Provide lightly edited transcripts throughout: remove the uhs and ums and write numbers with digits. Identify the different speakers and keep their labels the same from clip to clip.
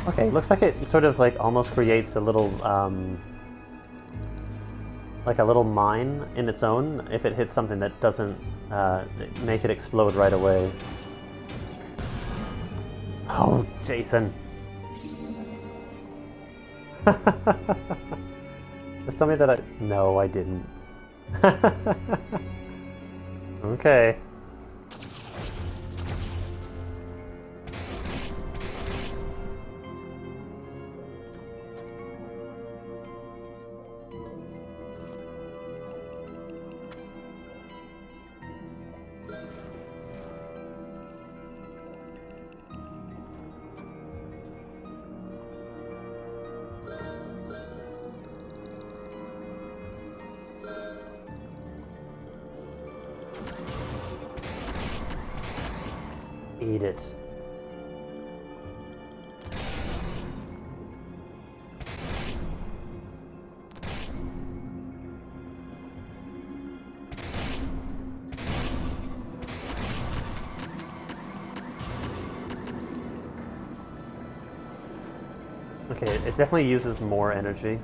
Speaker 1: Okay, looks like it sort of like almost creates a little, like a little mine in its own if it hits something that doesn't make it explode right away. Oh, Jason. Just tell me that I... No, I didn't. Okay. Eat it. Okay, it definitely uses more energy.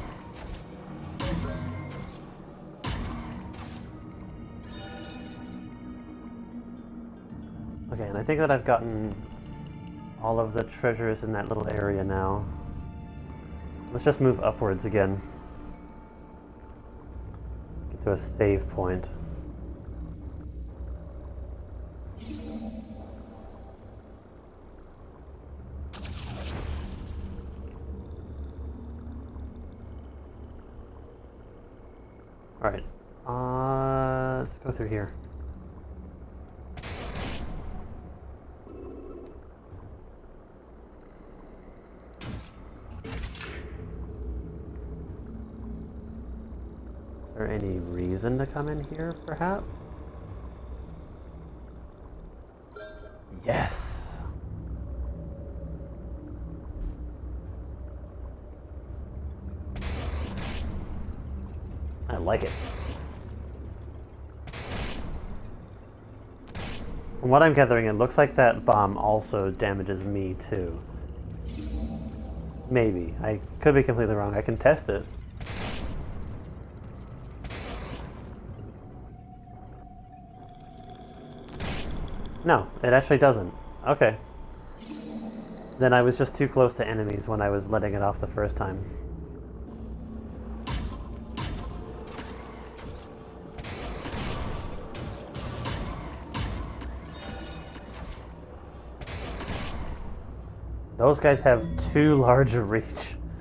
Speaker 1: Okay, and I think that I've gotten all of the treasures in that little area now. Let's just move upwards again. Get to a save point. Alright, let's go through here. Is there any reason to come in here, perhaps? Yes! I like it. From what I'm gathering, it looks like that bomb also damages me too. Maybe. I could be completely wrong. I can test it. No, it actually doesn't. Okay. Then I was just too close to enemies when I was letting it off the first time. Those guys have too large a reach.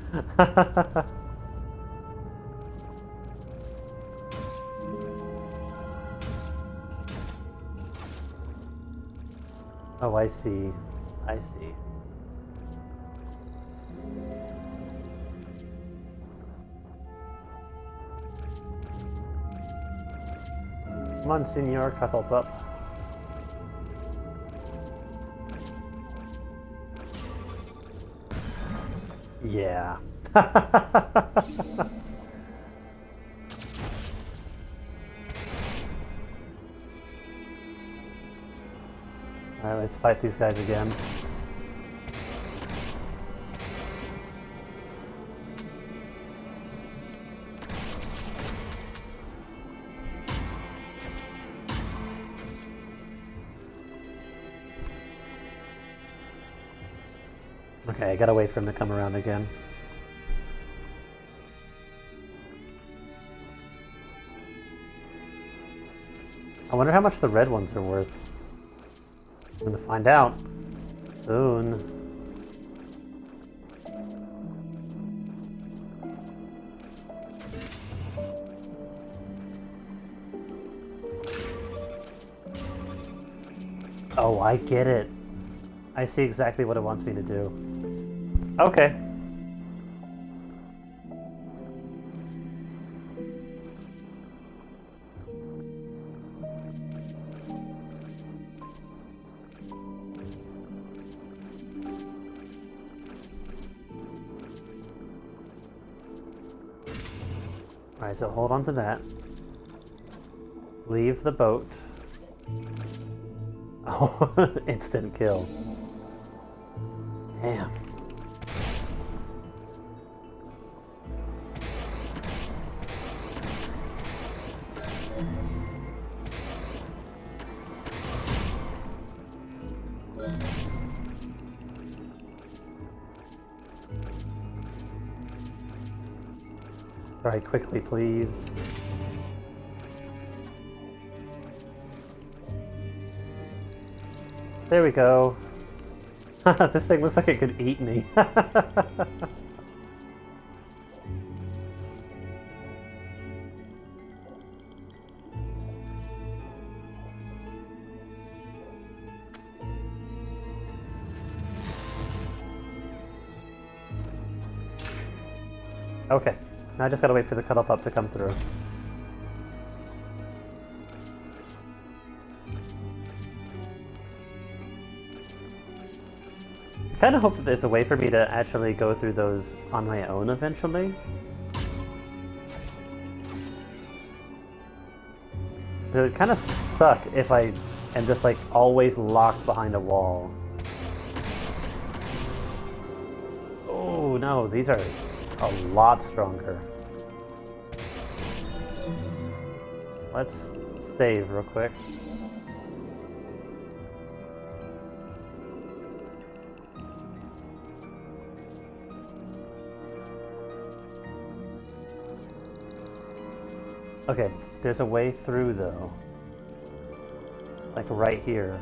Speaker 1: Oh, I see. I see. Come on, Senor Cuttlepup. Yeah. Alright, let's fight these guys again. Okay, I gotta wait for him to come around again. I wonder how much the red ones are worth. I'm gonna find out soon. Oh, I get it. I see exactly what it wants me to do. Okay. Alright, so hold on to that. Leave the boat. Oh, instant kill. Damn. Right, quickly, please. There we go. This thing looks like it could eat me. Okay, now I just gotta wait for the Cuddlepup to come through. I kind of hope that there's a way for me to actually go through those on my own eventually. It would kind of suck if I am just like always locked behind a wall. Oh no, these are a lot stronger. Let's save real quick. Okay, there's a way through though. Like right here.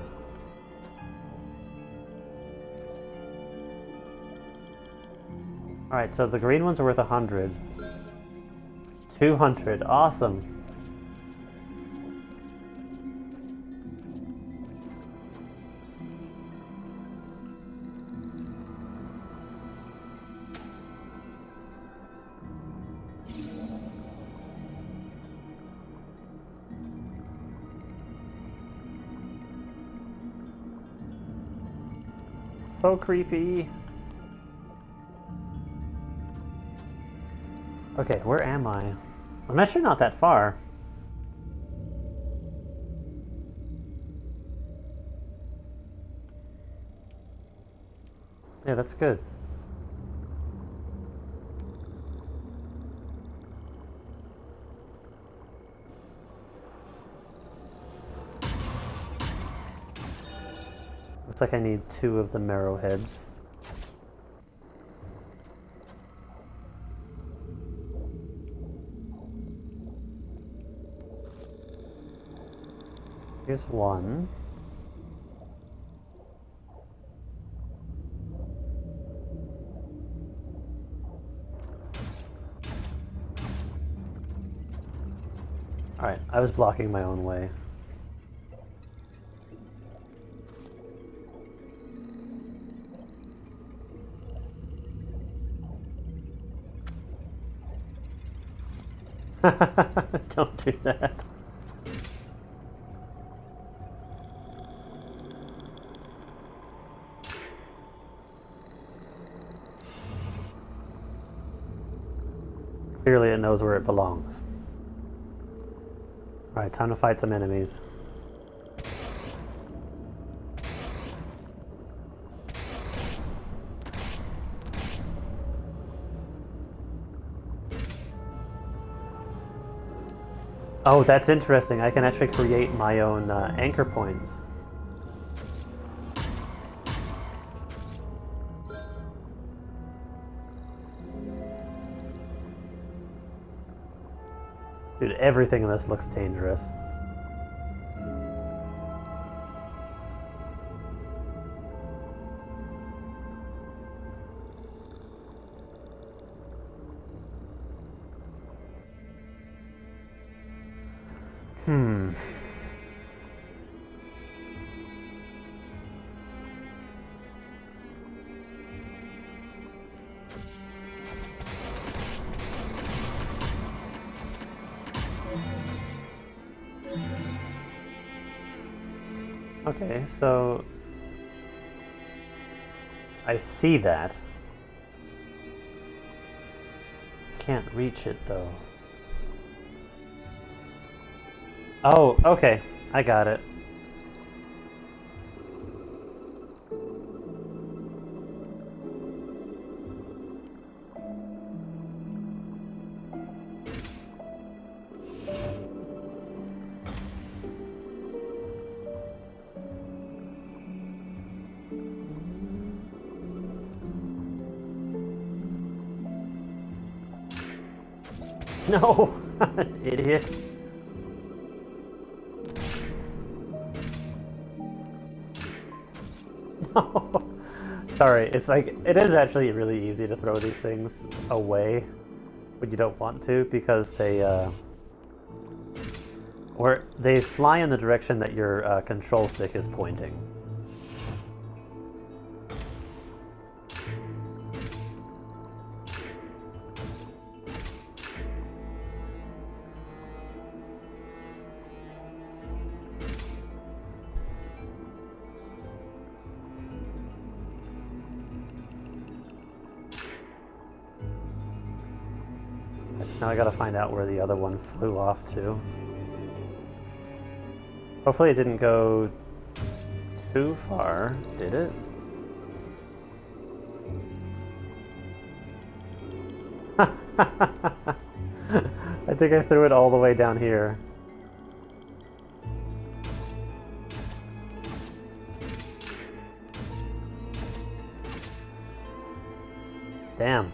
Speaker 1: Alright, so the green ones are worth 100. 200, awesome. So creepy. Okay, where am I? I'm actually not that far. Yeah, that's good. Looks like I need 2 of the marrow heads. Here's 1. Alright, I was blocking my own way. Don't do that. Clearly it knows where it belongs. Alright, time to fight some enemies. Oh, that's interesting. I can actually create my own anchor points. Dude, everything in this looks dangerous. Okay, so I see that. Can't reach it though. Oh, okay. I got it. No! Idiot. No! Sorry, it's like, it is actually really easy to throw these things away when you don't want to, because they, or they fly in the direction that your control stick is pointing. Now I gotta find out where the other one flew off to. Hopefully it didn't go too far, did it? I think I threw it all the way down here. Damn.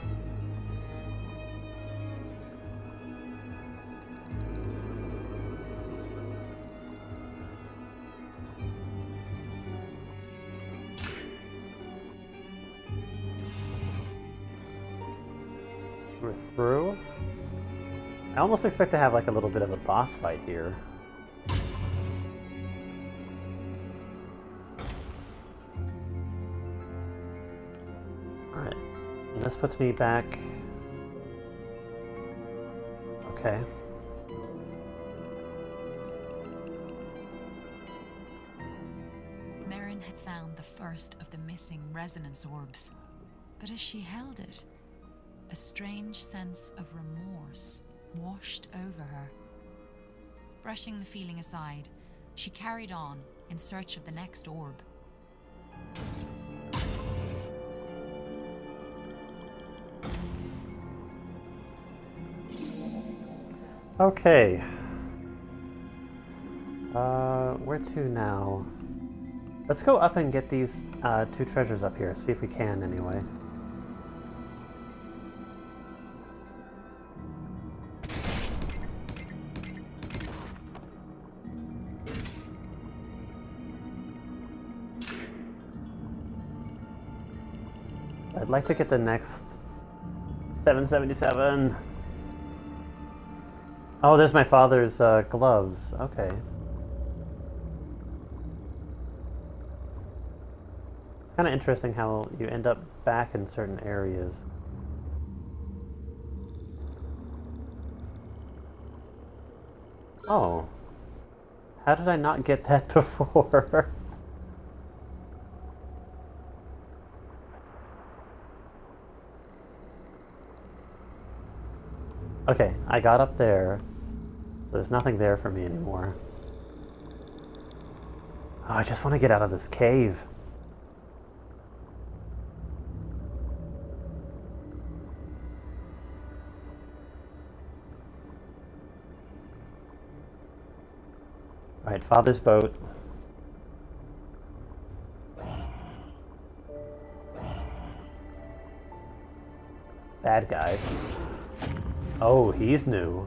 Speaker 1: We're through. I almost expect to have like a little bit of a boss fight here. Alright. And this puts me back. Okay.
Speaker 2: Merrin had found the first of the missing resonance orbs, but as she held it, a strange sense of remorse washed over her. Brushing the feeling aside, she carried on in search of the next orb.
Speaker 1: Okay. Where to now? Let's go up and get these two treasures up here, see if we can anyway. I'd like to get the next 777. Oh, there's my father's gloves. Okay. It's kind of interesting how you end up back in certain areas. Oh. How did I not get that before? Okay, I got up there, so there's nothing there for me anymore. Oh, I just want to get out of this cave. Alright, Father's boat. Bad guys. Oh, he's new.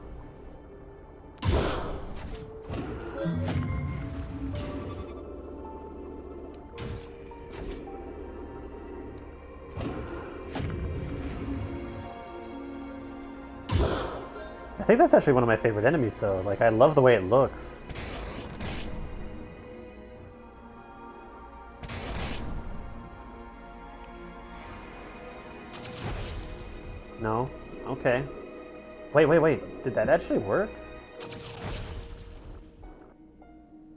Speaker 1: I think that's actually one of my favorite enemies, though. Like, I love the way it looks. No? Okay. Wait. Did that actually work?